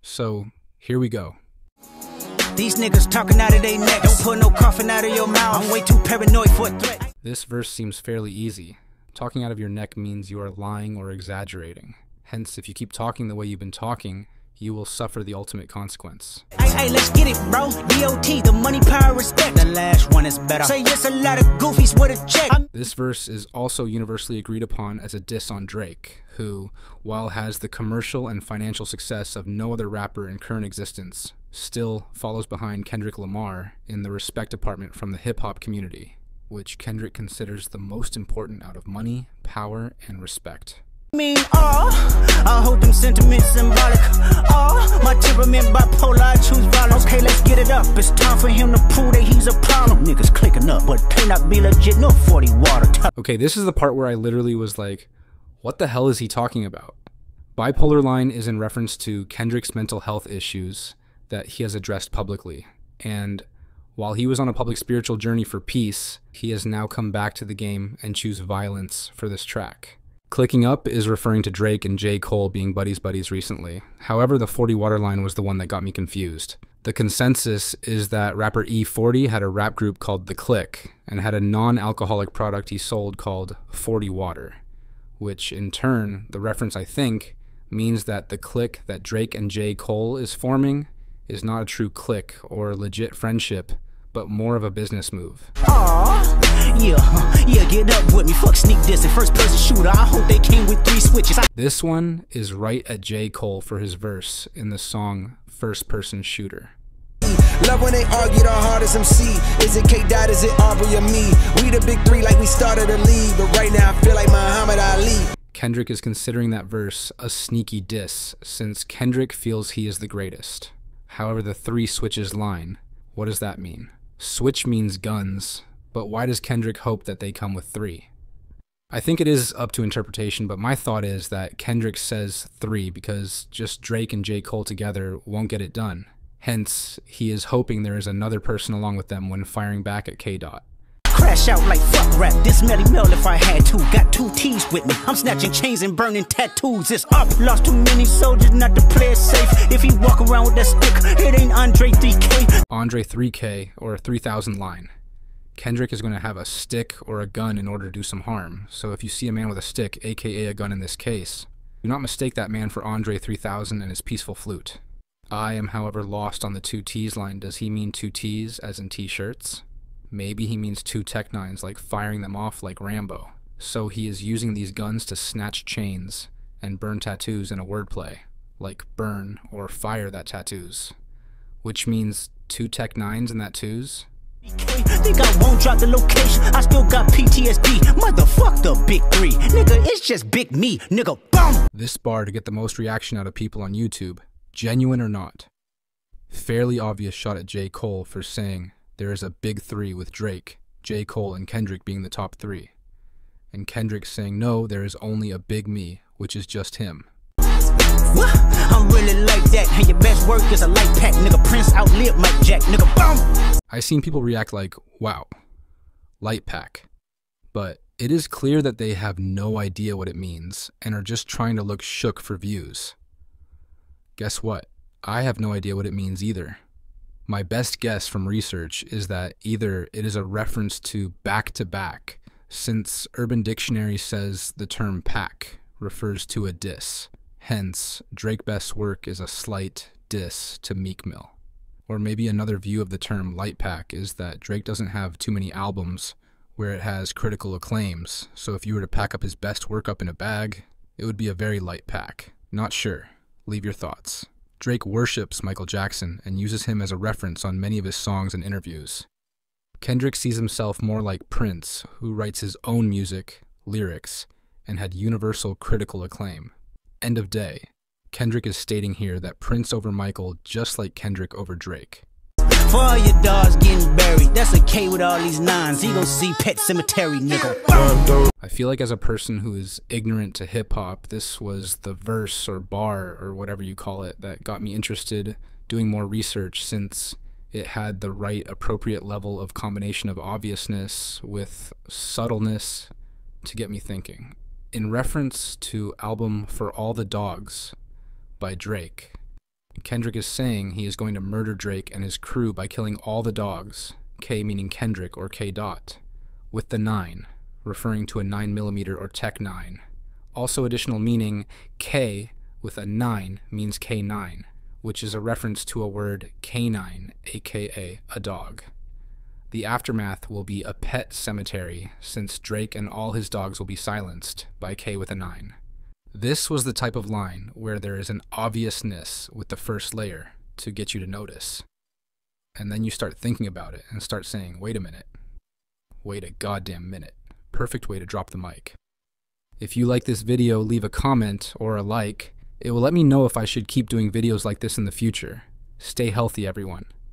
So, here we go. These niggas talking out of their neck. Don't put no coffin out of your mouth. I'm way too paranoid for a threat. This verse seems fairly easy. Talking out of your neck means you are lying or exaggerating. Hence, if you keep talking the way you've been talking, you will suffer the ultimate consequence. Hey, let's get it, bro. DOT, the money, power, respect. The last one is better. Say yes, a lot of goofies with a check. This verse is also universally agreed upon as a diss on Drake, who, while has the commercial and financial success of no other rapper in current existence, still follows behind Kendrick Lamar in the respect department from the hip-hop community, which Kendrick considers the most important out of money, power, and respect. I hope them sentiments symbolic. My temperament bipolar, I choose violence. Okay, let's get it up. It's time for him to prove that he's a problem. Niggas clicking up, but cannot be legit. No 40 water. Okay, this is the part where I literally was like, what the hell is he talking about? Bipolar line is in reference to Kendrick's mental health issues that he has addressed publicly. And while he was on a public spiritual journey for peace, he has now come back to the game and choose violence for this track. Clicking up is referring to Drake and J. Cole being buddies recently. However, the 40 water line was the one that got me confused. The consensus is that rapper E40 had a rap group called The Click and had a non-alcoholic product he sold called 40 Water, which in turn, the reference I think, means that the clique that Drake and J. Cole is forming is not a true clique or legit friendship, but more of a business move. Yeah, get up with me. Fuck sneak diss and first person shooter. I hope they came with 3 switches. This one is right at J. Cole for his verse in the song First Person Shooter. Love when they argue the hardest MC. Is it K-Dot, is it Aubrey or me? We the big three like we started a league, but right now I feel like Muhammad Ali. Kendrick is considering that verse a sneaky diss since Kendrick feels he is the greatest. However, the 3 switches line, what does that mean? Switch means guns, but why does Kendrick hope that they come with 3? I think it is up to interpretation, but my thought is that Kendrick says 3 because just Drake and J. Cole together won't get it done. Hence, he is hoping there is another person along with them when firing back at K-Dot. Crash out like fuck rap, this Melly Mel if I had to. Got 2 T's with me, I'm snatching chains and burning tattoos. It's up, lost too many soldiers not to play it safe. If he walk around with that stick, it ain't Andre 3K. Andre 3K or 3000 line. Kendrick is going to have a stick or a gun in order to do some harm. So if you see a man with a stick, aka a gun in this case, do not mistake that man for Andre 3000 and his peaceful flute. I am, however, lost on the 2 T's line. Does he mean 2 T's as in t-shirts? Maybe he means 2 Tech 9s, like firing them off like Rambo. So he is using these guns to snatch chains and burn tattoos in a wordplay, like burn or fire that tattoos. Which means 2 Tech 9s and that 2s? Think I won't drop the location, I still got PTSD. Motherfuck the big 3. Nigga, it's just big me, nigga, boom! This bar to get the most reaction out of people on YouTube, genuine or not. Fairly obvious shot at J. Cole for saying there is a big 3 with Drake, J. Cole, and Kendrick being the top 3. And Kendrick saying no, there is only a big me, which is just him. I'm really like that, and your best work is a light pack, nigga. Prince outlived Mike Jack, nigga, boom! I seen people react like, wow, light pack. But it is clear that they have no idea what it means and are just trying to look shook for views. Guess what? I have no idea what it means either. My best guess from research is that either it is a reference to back-to-back, since Urban Dictionary says the term pack refers to a diss. Hence, Drake Best's work is a slight diss to Meek Mill. Or maybe another view of the term light pack is that Drake doesn't have too many albums where it has critical acclaims, so if you were to pack up his best work up in a bag, it would be a very light pack. Not sure. Leave your thoughts. Drake worships Michael Jackson and uses him as a reference on many of his songs and interviews. Kendrick sees himself more like Prince, who writes his own music, lyrics, and had universal critical acclaim. End of day. Kendrick is stating here that Prince over Michael just like Kendrick over Drake. For all your dogs getting buried, that's a K with all these 9s. He gon' see Pet Cemetery, nigga. I feel like as a person who is ignorant to hip-hop, this was the verse or bar or whatever you call it that got me interested doing more research, since it had the right appropriate level of combination of obviousness with subtleness to get me thinking. In reference to album For All the Dogs by Drake, Kendrick is saying he is going to murder Drake and his crew by killing all the dogs, K meaning Kendrick or K dot, with the 9, referring to a 9mm or Tech 9. Also additional meaning, K with a 9 means K9, which is a reference to a word canine, aka a dog. The aftermath will be a pet cemetery, since Drake and all his dogs will be silenced by K with a 9. This was the type of line where there is an obviousness with the first layer to get you to notice. And then you start thinking about it and start saying, wait a minute. Wait a goddamn minute. Perfect way to drop the mic. If you like this video, leave a comment or a like. It will let me know if I should keep doing videos like this in the future. Stay healthy, everyone.